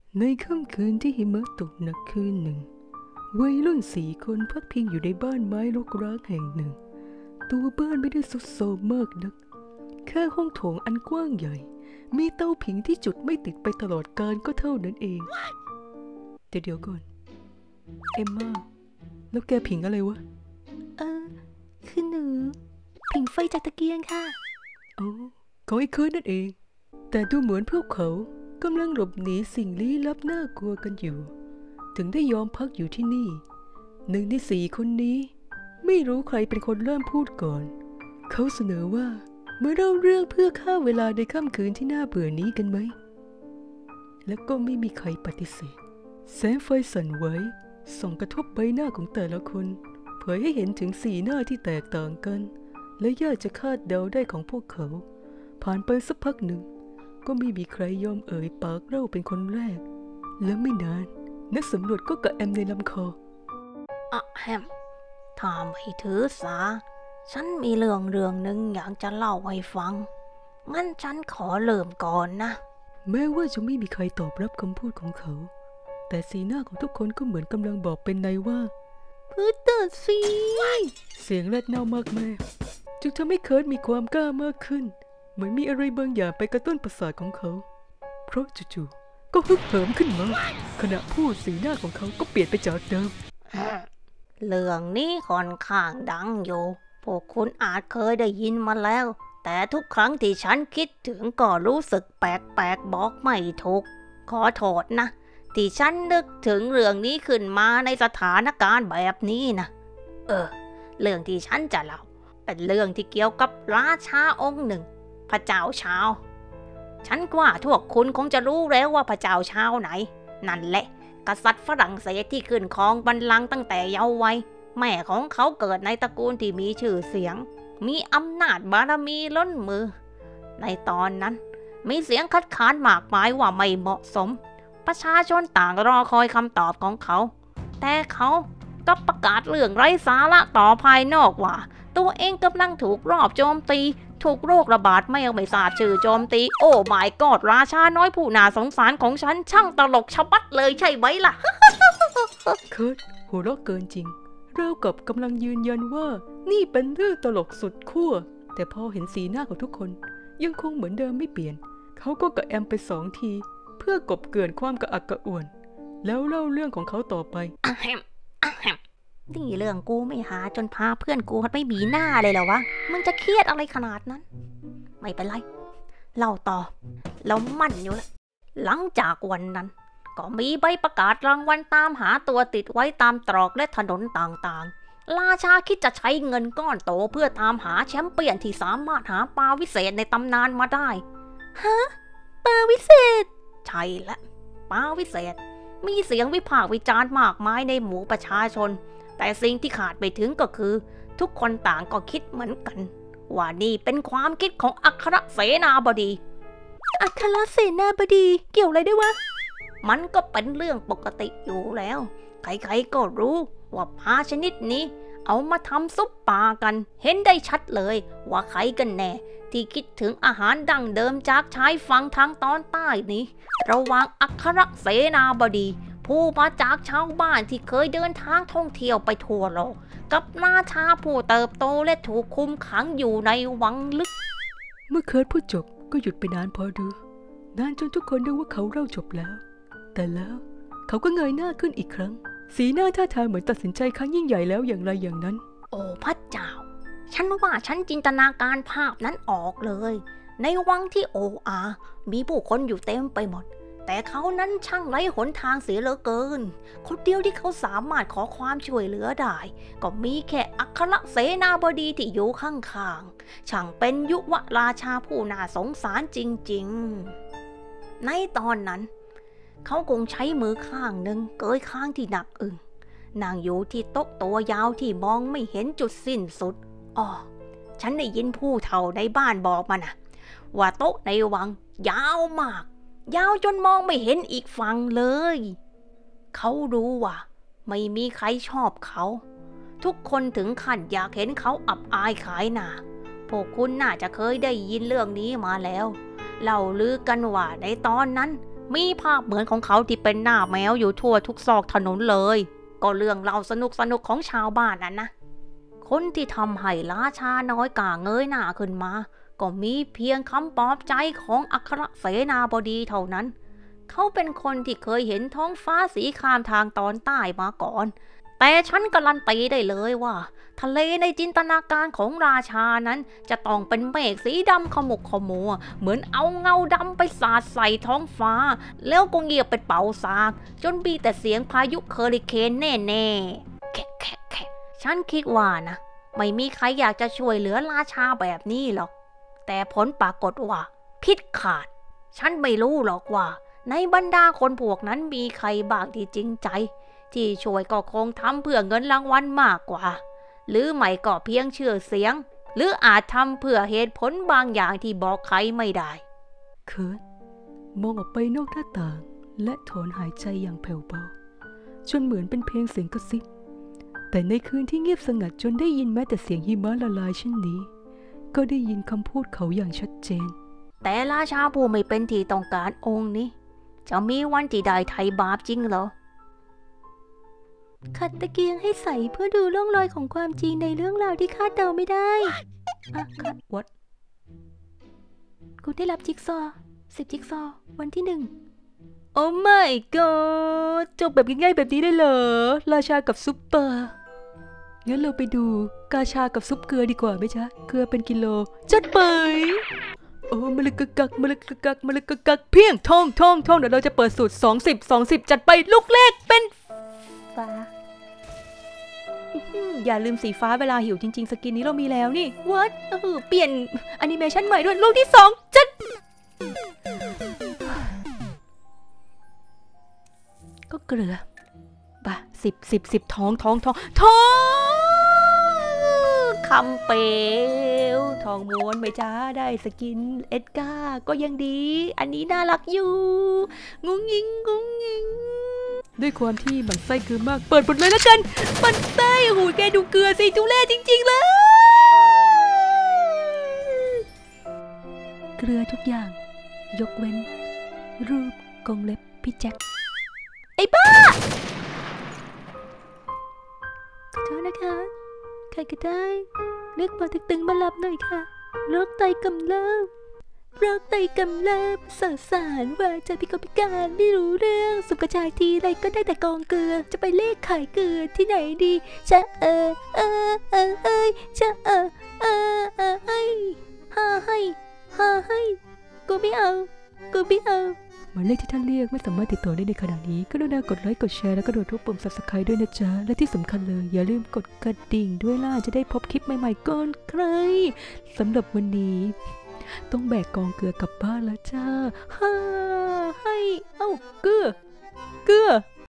ในค่ำคืนที่หิมะตกหนักคืนหนึ่งวัยรุ่น4 คนพักพิงอยู่ในบ้านไม้รกร้างแห่งหนึ่งตัวบ้านไม่ได้ทรุดโทรมมากนักแค่ห้องโถงอันกว้างใหญ่มีเตาผิงที่จุดไม่ติดไปตลอดกาลก็เท่านั้นเองแต่เดี๋ยวก่อนเอมม่าแล้วแกผิงอะไรวะคือหนูผิงไฟจากตะเกียงค่ะอ๋อของไอ้เคิร์ดนั่นเองแต่ดูเหมือนพวกเขากำลังหลบหนีสิ่งลี้ลับน่ากลัวกันอยู่ถึงได้ยอมพักอยู่ที่นี่1 ใน 4 คนนี้ไม่รู้ใครเป็นคนเริ่มพูดก่อนเขาเสนอว่ามาเล่าเรื่องเพื่อฆ่าเวลาในค่ำคืนที่น่าเบื่อนี้กันไหมแล้วก็ไม่มีใครปฏิเสธแสงไฟสั่นไหวส่องกระทบใบหน้าของแต่ละคนเผยให้เห็นถึงสีหน้าที่แตกต่างกันและยากจะคาดเดาได้ของพวกเขาผ่านไปสักพักหนึ่งก็ไม่มีใครยอมเอ่ยปากเล่าเป็นคนแรกและไม่นานนักสำรวจก็กระแอมในลำคอแฮมถ้าไม่ถือสาฉันมีเรื่องหนึ่งอยากจะเล่าให้ฟังงั้นฉันขอเริ่มก่อนนะแม้ว่าจะไม่มีใครตอบรับคำพูดของเขาแต่สีหน้าของทุกคนก็เหมือนกำลังบอกเป็นในว่าพูดต่อสิเสียงแรดเน่ามากแม่จึงทำให้เคิร์ดมีความกล้ามากขึ้นเหมือนมีอะไรบางอย่างไปกระตุ้นประสาทของเขาเพราะจู่ๆก็ฮึกเหิมขึ้นมาขณะพูดสีหน้าของเขาก็เปลี่ยนไปจากเดิมเรื่องนี้ค่อนข้างดังอยู่พวกคุณอาจเคยได้ยินมาแล้วแต่ทุกครั้งที่ฉันคิดถึงก็รู้สึกแปลกๆบอกไม่ถูกขอโทษนะที่ฉันนึกถึงเรื่องนี้ขึ้นมาในสถานการณ์แบบนี้นะเรื่องที่ฉันจะเล่าเป็นเรื่องที่เกี่ยวกับราชาองค์หนึ่งพระเจ้าชาวฉันว่าพวกคุณคงจะรู้แล้วว่าพระเจ้าชาวไหนนั่นแหละกษัตริย์ฝรั่งเศสที่ขึ้นครองบัลลังก์ตั้งแต่เยาว์วัยแม่ของเขาเกิดในตระกูลที่มีชื่อเสียงมีอำนาจบารมีล้นมือในตอนนั้นมีเสียงคัดค้านมากมายว่าไม่เหมาะสมประชาชนต่างรอคอยคำตอบของเขาแต่เขาก็ประกาศเรื่องไร้สาระต่อภายนอกว่าตัวเองกำลังถูกรอบโจมตีถูกโรคระบาดไม่ทราบชื่อโจมตีโอ้ my god ราชาน้อยผู้น่าสงสารของฉันช่างตลกชะบัดเลยใช่ไหมล่ะเคิร์ดหัวเราะเกินจริงราวกับกำลังยืนยันว่านี่เป็นเรื่องตลกสุดขั้วแต่พอเห็นสีหน้าของทุกคนยังคงเหมือนเดิมไม่เปลี่ยนเขาก็กระแอมไป2 ทีเพื่อกลบเกลื่อนความกระอักกระอ่วนแล้วเล่าเรื่องของเขาต่อไปนี่เรื่องกูไม่หาจนพาเพื่อนกูไม่มีหน้าเลยเหรอวะมึงจะเครียดอะไรขนาดนั้นไม่เป็นไรเล่าต่อเรามั่นอยู่แล้วหลังจากวันนั้นก็มีใบประกาศรางวัลตามหาตัวติดไว้ตามตรอกและถนนต่างๆราชาคิดจะใช้เงินก้อนโตเพื่อตามหาแชมเปี้ยนที่สามารถหาปลาวิเศษในตำนานมาได้ฮะปลาวิเศษใช่ละปลาวิเศษมีเสียงวิพากษ์วิจารณ์มากมายในหมู่ประชาชนแต่สิ่งที่ขาดไปถึงก็คือทุกคนต่างก็คิดเหมือนกันว่านี่เป็นความคิดของอัครเสนาบดีอัครเสนาบดีเกี่ยวอะไรด้วยวะมันก็เป็นเรื่องปกติอยู่แล้วใครๆก็รู้ว่าปลาชนิดนี้เอามาทำซุปปลากันเห็นได้ชัดเลยว่าใครกันแน่ที่คิดถึงอาหารดั้งเดิมจากชายฝั่งทางตอนใต้นี้ระหว่างอัครเสนาบดีผู้มาจากชาวบ้านที่เคยเดินทางท่องเที่ยวไปทั่วโลกกับราชาผู้เติบโตและถูกคุมขังอยู่ในวังลึกเมื่อเคิร์ดพูดจบก็หยุดไปนานพอดูนานจนทุกคนนึกว่าเขาเล่าจบแล้วแต่แล้วเขาก็เงยหน้าขึ้นอีกครั้งสีหน้าท่าทางเหมือนตัดสินใจครั้งยิ่งใหญ่แล้วอย่างไรอย่างนั้นโอ้พระเจ้าฉันว่าฉันจินตนาการภาพนั้นออกเลยในวังที่โออามีผู้คนอยู่เต็มไปหมดแต่เขานั้นช่างไร้หนทางเสียเหลือเกินคนเดียวที่เขาสามารถขอความช่วยเหลือได้ก็มีแค่อัครเสนาบดีที่อยู่ข้างๆช่างเป็นยุวราชาผู้น่าสงสารจริงๆในตอนนั้นเขาคงใช้มือข้างหนึ่งเกยข้างที่หนักอึ่งนั่งอยู่ที่โต๊ะตัวยาวที่มองไม่เห็นจุดสิ้นสุดฉันได้ยินผู้เฒ่าในบ้านบอกมานะว่าโต๊ะในวังยาวมากยาวจนมองไม่เห็นอีกฝั่งเลยเขารู้ว่าไม่มีใครชอบเขาทุกคนถึงขั้นอยากเห็นเขาอับอายขายหน้าพวกคุณน่าจะเคยได้ยินเรื่องนี้มาแล้วเล่าลือกันว่าในตอนนั้นมีภาพเหมือนของเขาที่เป็นหน้าแมวอยู่ทั่วทุกซอกถนนเลยก็เรื่องเล่าสนุกของชาวบ้านนั้นนะคนที่ทำให้ราชาน้อยกล้าเงยหน้าขึ้นมาก็มีเพียงคำปลอบใจของอัครเสนาบดีเท่านั้นเขาเป็นคนที่เคยเห็นท้องฟ้าสีครามทางตอนใต้มาก่อนแต่ฉันการันตีได้เลยว่าทะเลในจินตนาการของราชานั้นจะต้องเป็นเมฆสีดำขมุกขมัวเหมือนเอาเงาดำไปสาดใส่ท้องฟ้าแล้วก็เงียบเป็นเป่าซากจนมีแต่เสียงพายุเฮอริเคนแน่ๆแคะฉันคิดว่านะไม่มีใครอยากจะช่วยเหลือราชาแบบนี้หรอกแต่ผลปรากฏว่าพิษขาดฉันไม่รู้หรอกว่าในบรรดาคนพวกนั้นมีใครบ้างที่จริงใจที่ช่วยก็คงทำเพื่อเงินรางวัลมากกว่าหรือไม่ก็เพียงชื่อเสียงหรืออาจทำเพื่อเหตุผลบางอย่างที่บอกใครไม่ได้เคิร์ตมองออกไปนอกหน้าต่างและถอนหายใจอย่างแผ่วเบาจนเหมือนเป็นเพียงเสียงกระซิบแต่ในคืนที่เงียบสงัดจนได้ยินแม้แต่เสียงหิมะละลายเช่นนี้ก็ได้ยินคำพูดเขาอย่างชัดเจนแต่ราชาผู้ไม่เป็นที่ต้องการองค์นี้จะมีวันที่ได้ไถ่บาปจริงเหรอขัดตะเกียงให้ใสเพื่อดูร่องรอยของความจริงในเรื่องราวที่คาดเดาไม่ได้ค่ะวัดกูได้รับจิ๊กซอว์10 จิ๊กซอว์วันที่ 1โอ้ my god จบแบบง่ายๆแบบนี้ได้เหรอราชากับซุปเปอร์งั้นเราไปดูกาชากับซุปเกลือดีกว่าไหมจ๊ะเกลือเป็นกิโลจัดไปโอ้มะลึกกักเพียงทองเดี๋ยวเราจะเปิดสูตร20 จัดไปลูกเลขเป็นฟ้าอย่าลืมสีฟ้าเวลาหิวจริงๆสกินนี้เรามีแล้วนี่วัดเปลี่ยนแอนิเมชันใหม่ด้วยลูกที่2จัดก็เกลือป่ะ10ทองคำเปลวทองม้วนไหมจ้าได้สกินเอ็ดการ์ก็ยังดีอันนี้น่ารักอยู่งุ้งงิงด้วยความที่หมั่นไส้เกลือมากเปิดหมดเลยแล้วกันหมั่นไส้โอ้โหแกดูเกลือสิทุเรศจริงๆเลยเกลือทุกอย่างยกเว้นรูปกรงเล็บพี่แจ็คไอ้บ้าขอโทษนะคะใครก็ได้เรียกปอเต็กตึงมารับหน่อยค่ะโรคไตกำเริบสารว่าจะพิการไม่รู้เรื่องสุกระจายทีไรก็ได้แต่กองเกลือจะไปเลขขายเกลือที่ไหนดีจะจะให้กูไม่เอาหมายเลขที่ท่านเรียกไม่สามารถติดต่อได้ในขณะนี้กรุณากดไลค์กดแชร์และกระโดดทุบปุ่ม Subscribe ด้วยนะจ๊ะและที่สำคัญเลยอย่าลืมกดกระดิ่งด้วยล่ะจะได้พบคลิปใหม่ๆก่อนใครสำหรับวันนี้ต้องแบกกองเกลือกลับบ้านแล้วจ้าให้เอ้าเกลือ